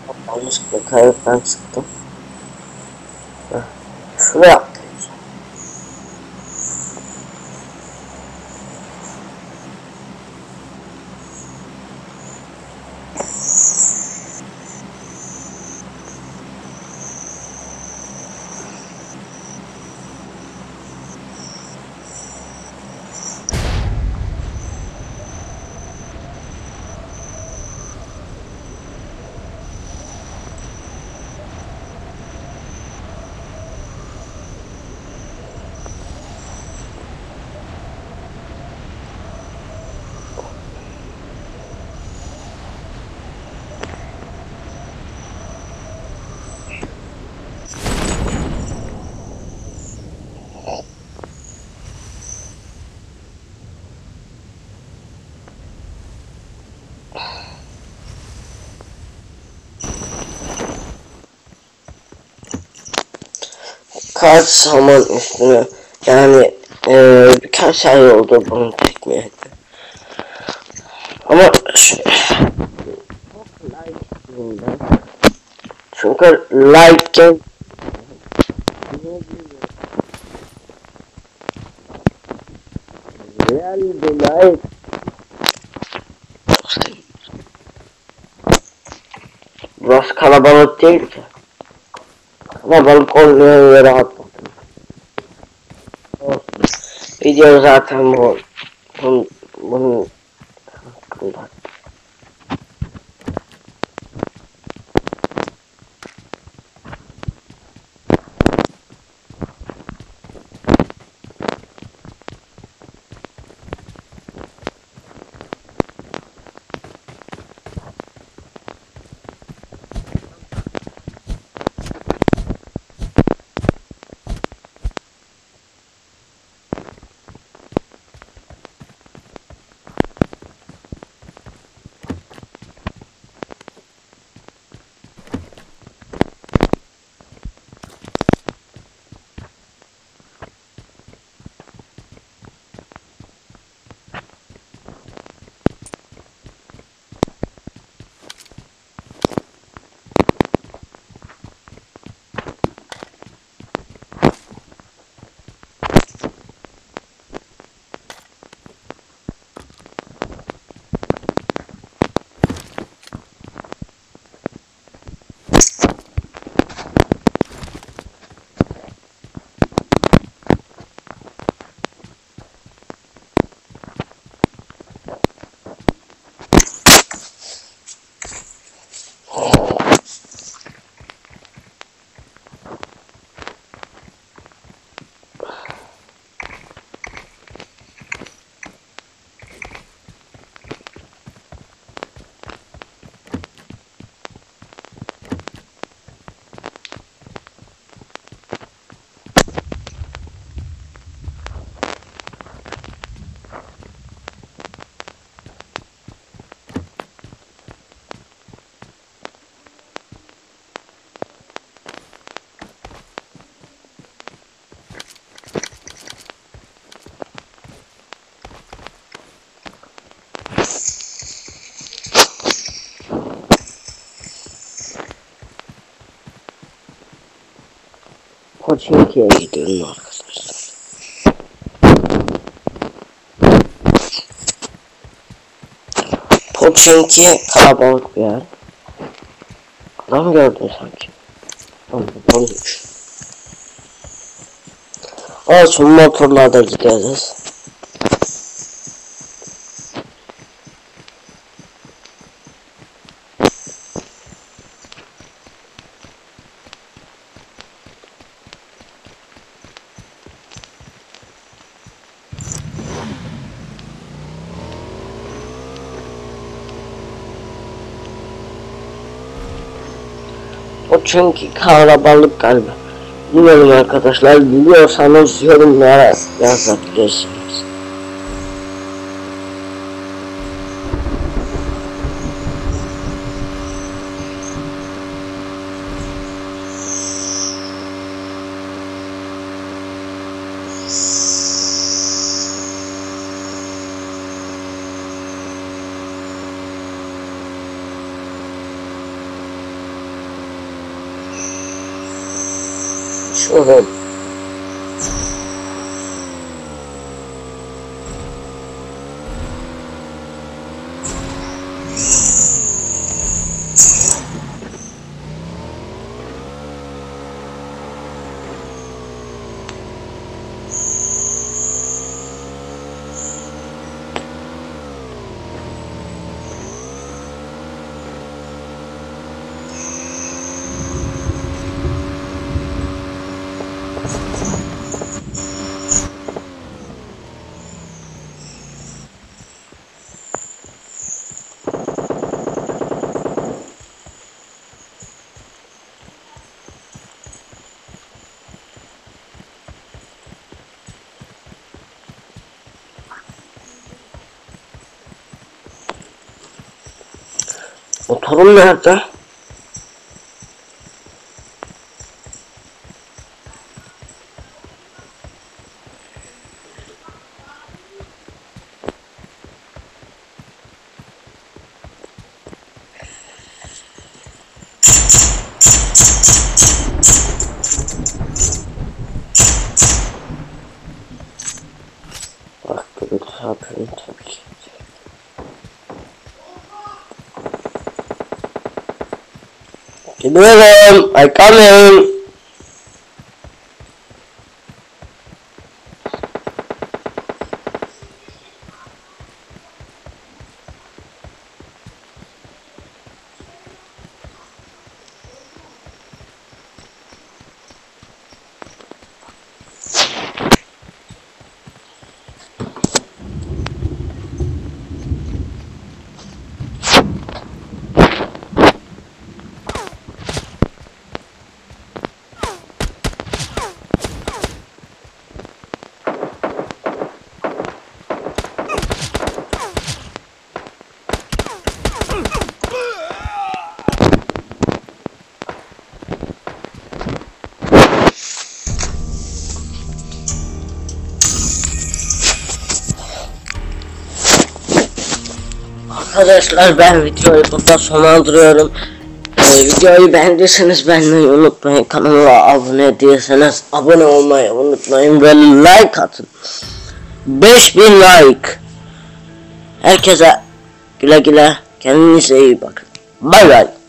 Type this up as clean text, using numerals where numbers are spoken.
Yanlışlıkla kayıptan çıktım. Heh. Şuraya atlayacağım. Kaç zaman üstüne yani birkaç ay oldu bunu çekmeye. Ama çok like istiyorum ben. Çünkü like real bir like burası kalabalık değil ki. Kalabalık olmayan yere atladım. Video zaten bunun hakkında. Koçinki'ye gidiyorum arkadaşlar. Koçinki kalabalık bir yer. Adam gördün sanki. Olmuş. Olsun motorlarda gideriz. O çünkü kalabalık galiba. Bilmiyorum arkadaşlar, biliyorsanız yorumlara yazabilirsiniz. Şöyle. Motorum nerede? Bak böyle yapıyorum tabii ki. Gidiyorum. I coming. Arkadaşlar ben videoyu burada sonlandırıyorum. Videoyu beğendiyseniz beğenmeyi unutmayın. Kanalıma abone değilseniz abone olmayı unutmayın ve like atın. 5000 like. Herkese güle güle, kendinize iyi bakın. Bay bay.